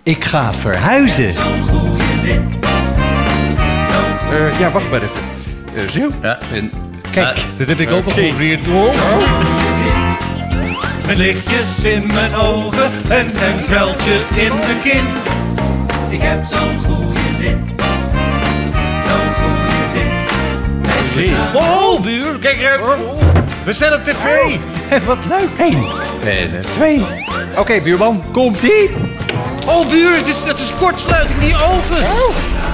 Ik ga verhuizen. Ja, wacht maar even. Zo. Ja. En Kijk, dit heb ik ook al geprobeerd. Met lichtjes in mijn ogen en een kuiltje in mijn kin. Ik heb zo'n goede zin. Zo'n goede zin. Oh, buur, kijk, we zijn op tv. Wat leuk. 1 en 2. Oké, buurman, komt-ie. Oh, buur, dat is kortsluiting, die oven.